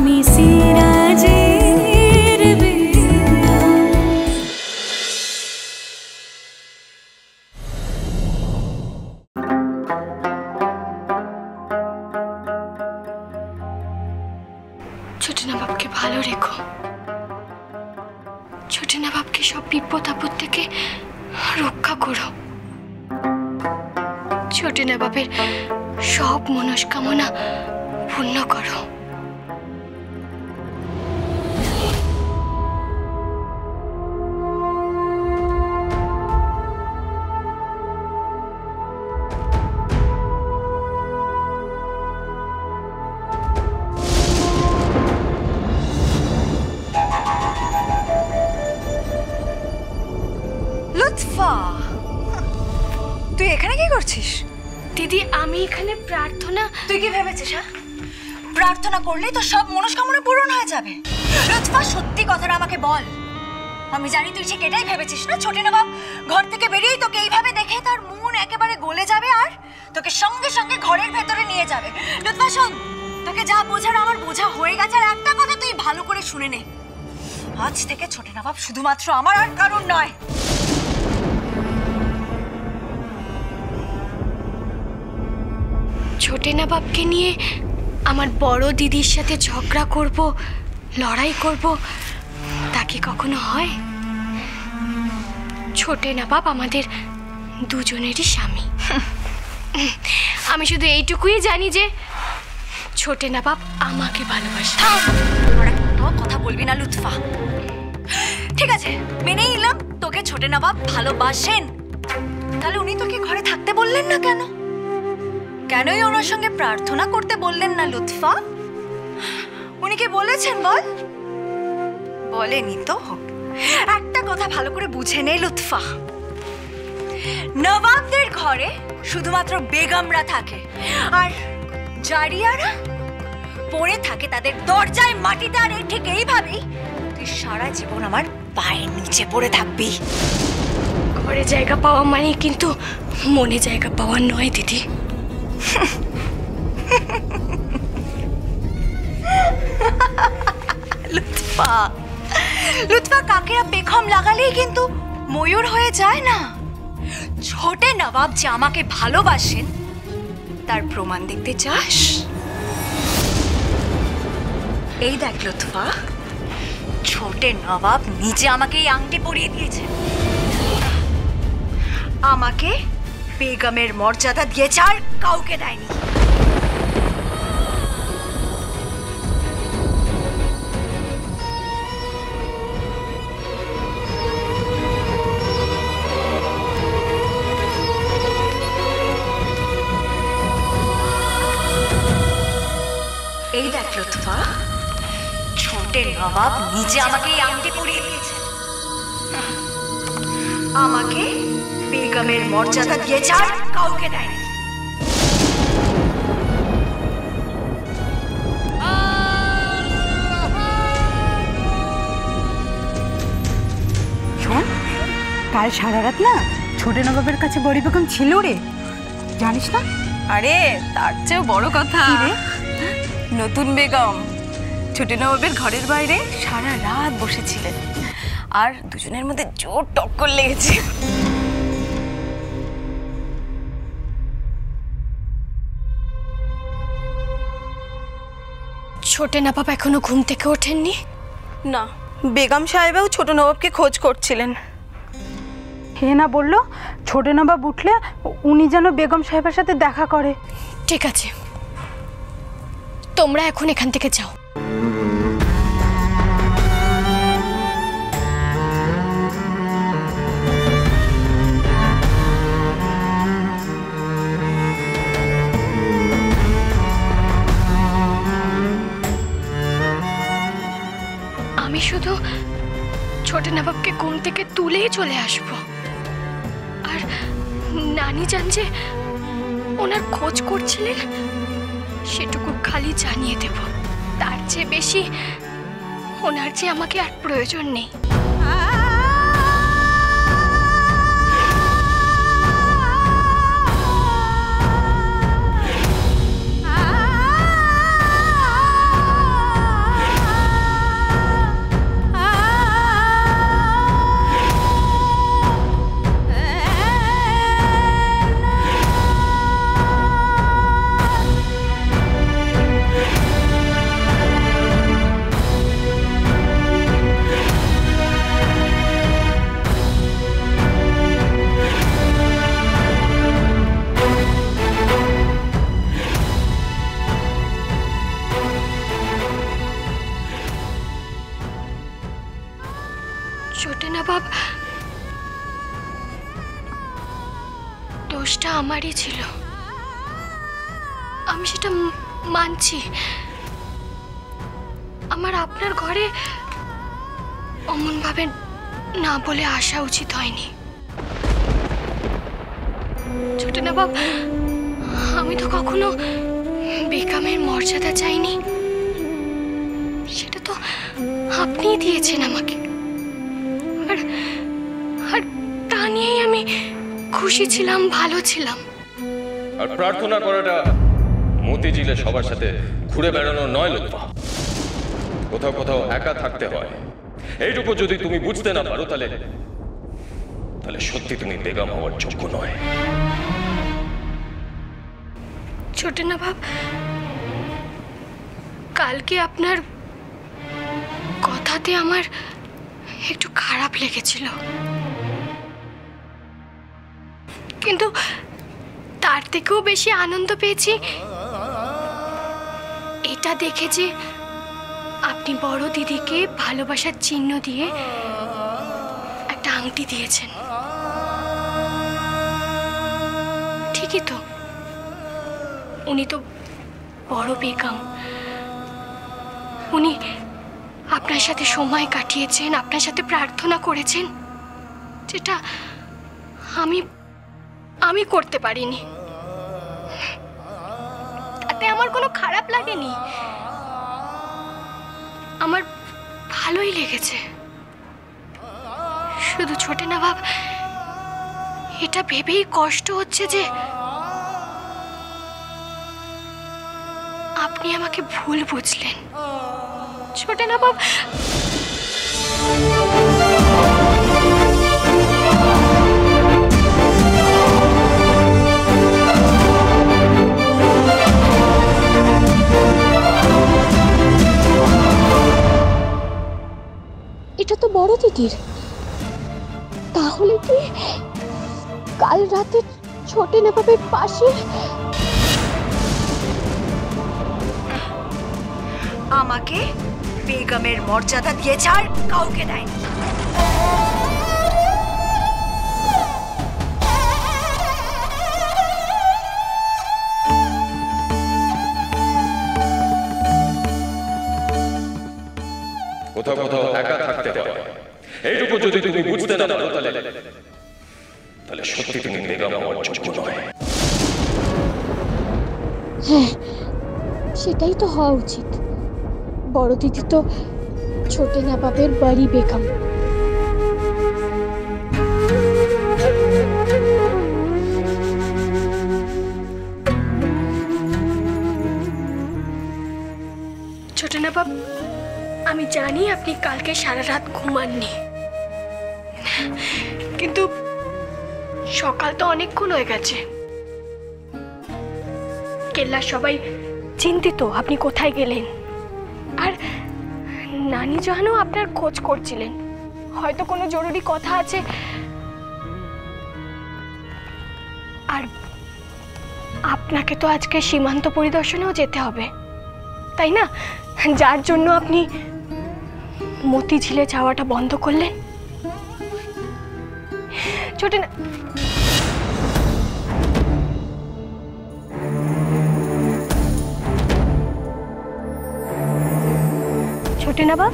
আমি সিরাজের বেলা। ছোট নবাবকে ভালো রেখো। ছোট নবাবকে সব বিপদ আপদ থেকে রক্ষা করো। ছোট নবাবের সব মনস্কামনা পূর্ণ করো। তুই এখানে কি করছিস? দিদি আমি এখানে প্রার্থনা। তুই কি ভেবেছিস? হ্যাঁ, প্রার্থনা করলেই তো সব মনস্কামনা পূরণ হয়ে যাবে। লুৎফা, সত্যি কথাটা আমাকে বল। আমি জানি তুই ঠিক এটাই ভেবেছিস না? ছোট নবাব ঘর থেকে বেরিয়েই তোকে এইভাবে দেখে তার মন একেবারে গলে যাবে আর তোকে সঙ্গে সঙ্গে ঘরের ভেতরে নিয়ে যাবে। লুৎফা শোন, তোকে যা বোঝার আমার বোঝা হয়ে গেছে। আর একটা কথা তুই ভালো করে শুনে নে, আজ থেকে ছোট নবাব শুধুমাত্র আমার আর কারণ নয়। ছোট নবাবকে নিয়ে আমার বড় দিদির সাথে ঝগড়া করব, লড়াই করব, তা কি কখনো হয়? ছোট নবাব আমাদের দুজনেরই স্বামী। আমি শুধু এইটুকুই জানি যে ছোট নবাব আমাকে ভালোবাসে। আর একটা কথা বলবি না লুৎফা। ঠিক আছে, মেনেই নিলাম তোকে ছোট নবাব ভালোবাসেন। তাহলে উনি তোকে ঘরে থাকতে বললেন না কেন? কেনই ওনার সঙ্গে প্রার্থনা করতে বললেন না লুৎফা? উনি কি বলেছেন বল? বলেনি তো। একটা কথা ভালো করে বুঝে নে লুৎফা, নবাবদের ঘরে শুধুমাত্র বেগমরা থাকে আর জারিয়ারা পড়ে থাকে তাদের দরজায় মাটিতে। আর ঠিক এইভাবেই তুই সারা জীবন আমার পায়ের নিচে পড়ে থাকবি। ঘরে জায়গা পাওয়া মানে কিন্তু মনে জায়গা পাওয়া নয় দিদি। লুৎফা, লুৎফা, কাকেরা পেখম লাগালেই কিন্তু ময়ূর হয়ে যায় না। ছোট নবাব যে আমাকে ভালোবাসেন তার প্রমাণ দেখতে চাস? এই দেখ লুৎফা, ছোট নবাব নিজে আমাকে এই আংটি পরিয়ে দিয়েছেন, আমাকে বেগমের মর্যাদা দিয়েছে, আর কাউকে দেয়নি। এই দেখ লুৎফা, ছোট নবাব নিজে আমাকে এই আংটি পরিয়ে দিয়েছে, আমাকে বেগমের মর্যাদা দিয়েছে, আর কাউকে দেয়নি। শোন, কাল সারা রাত না ছোট নবাবের কাছে বড়ি বেগম ছিল রে, জানিস না? আরে তার চেয়েও বড় কথা, নতুন বেগম ছোট নবাবের ঘরের বাইরে সারা রাত বসেছিলেন আর দুজনের মধ্যে জোর টক্কর লেগেছে। ছোট নবাব এখনো ঘুম থেকে ওঠেননি? না, বেগম সাহেবও ছোট নবাবকে খোঁজ করছিলেন। হে না বললো ছোট নবাব উঠলে উনি যেন বেগম সাহেবের সাথে দেখা করে। ঠিক আছে, তোমরা এখন এখান থেকে যাও। আমি শুধু ছোট নবাবকে ঘুম থেকে তুলেই চলে আসব, আর নানি জান যে ওনার খোঁজ করছিলেন সেটুকু খালি জানিয়ে দেব। তার চেয়ে বেশি ওনার যে আমাকে আর প্রয়োজন নেই। নবাব, দোষটা আমারই ছিল, আমি সেটা মানছি। আমার আপনার ঘরে অমন ভাবে না বলে আসা উচিত হয়নি। ছোট নবাব, আমি তো কখনো বেগমের মর্যাদা চাইনি, সেটা তো আপনিই দিয়েছেন আমাকে। আর আর তা নিয়েই আমি খুশি ছিলাম, ভালো ছিলাম। আর প্রার্থনা করাটা মতিঝিলে সবার সাথে ঘুরে বেড়ানো নয় লুৎফা, কোথাও কোথাও একা থাকতে হয়। এইটুকু যদি তুমি বুঝতে না পারো তাহলে তাহলে সত্যি তুমি বেগম হওয়ার যোগ্য নয়। ছোট নবাব, কালকে আপনার কথাতে আমার একটু খারাপ লেগেছিল, কিন্তু তার থেকেও বেশি আনন্দ পেয়েছি এটা দেখে যে আপনি বড় দিদিকে ভালোবাসার চিহ্ন দিয়ে একটা আংটি দিয়েছেন। ঠিকই তো, উনি তো বড় বেগম, উনি আপনার সাথে সময় কাটিয়েছেন, আপনার সাথে প্রার্থনা করেছেন, যেটা আমি আমি করতে পারিনি। তাতে আমার কোনো খারাপ লাগেনি, আমার ভালোই লেগেছে। শুধু ছোট নবাব, এটা ভেবেই কষ্ট হচ্ছে যে আপনি আমাকে ভুল বুঝলেন। ছোট নবাব, এটা তো বড় দিদির, তাহলে কি কাল রাতে ছোট নবাবের পাশে? আমাকে বেগমের মর্যাদা দিয়েছে আর কাউকে দেয়নি। কোথাও কোথাও একা থাকতে হয়। এইটুকু যদি তুমি বুঝতে না পারো তাহলে তাহলে সত্যি তুমি বেগম হওয়ার যোগ্য নয়। হ্যাঁ, সেটাই তো হওয়া উচিত। বড় দিদি তো ছোট নবাবের বাড়ি বেগম। ছোট নবাব, আমি জানি আপনি কালকে সারা রাত ঘুমাননি, কিন্তু সকাল তো অনেকক্ষণ হয়ে গেছে। কেল্লার সবাই চিন্তিত আপনি কোথায় গেলেন, আর নানি জাহানও আপনার খোঁজ করছিলেন, হয়তো কোনো জরুরি কথা আছে। আর আপনাকে তো আজকে সীমান্ত পরিদর্শনেও যেতে হবে, তাই না? যার জন্য আপনি মতিঝিলে যাওয়াটা বন্ধ করলেন। ছোট না, ছোট নবাব,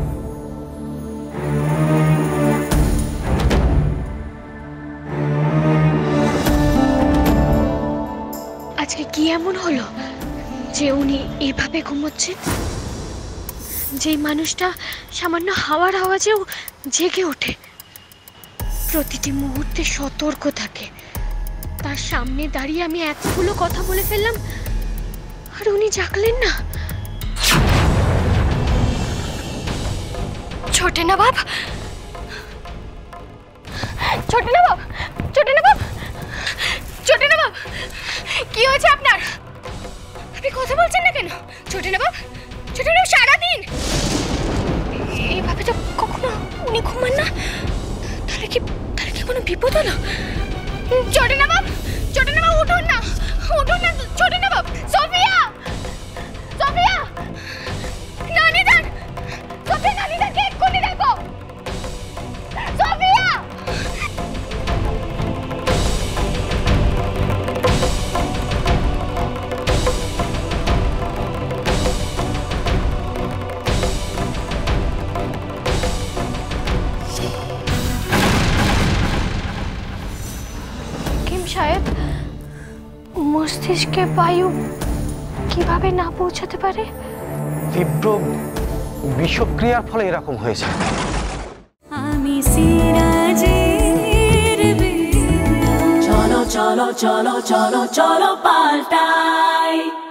আজকে কি এমন হলো যে উনি এভাবে ঘুমোচ্ছেন? যেই মানুষটা সামান্য হাওয়ার আওয়াজেও জেগে ওঠে, প্রতিটি মুহূর্তে সতর্ক থাকে, তার সামনে দাঁড়িয়ে আমি এতগুলো কথা বলে ফেললাম আর উনি জাগলেন না। ছোট নবাব, ছোট নবাব, ছোট নবাব, ছোট নবাব, কি হয়েছে আপনার? আপনি কথা বলছেন না কেন? ছোট নবাব, ছোট নবাব, সারাদিন এইভাবে তো কখনো উনি ঘুমান না। তাহলে কি কোনো বিপদ হলো? ছোট নবাব, ছোট নবাব, উঠুন না, উঠুন না ছোট নবাব। সোফিয়া, সোফিয়া, নানি যান, সোফিয়া, নানি যানকে এক্ষুনি দেখো। দেশকে বায়ু কিভাবে না পৌঁছাতে পারে? তীব্র বিষক্রিয়ার ফলে এরকম হয়েছে। চলো চলো চলো চলো চলো পাল্টাই।